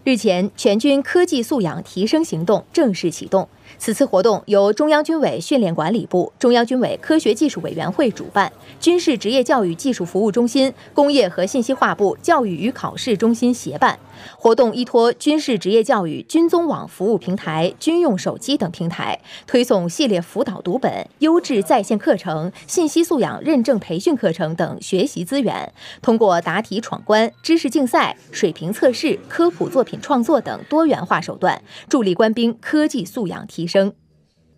日前，全军科技素养提升行动正式启动。此次活动由中央军委训练管理部、中央军委科学技术委员会主办，军事职业教育技术服务中心、工业和信息化部教育与考试中心协办。活动依托军事职业教育军综网服务平台、军用手机等平台，推送系列辅导读本、优质在线课程、信息素养认证培训课程等学习资源，通过答题闯关、知识竞赛、水平测试、科普作品创作等多元化手段，助力官兵科技素养提升。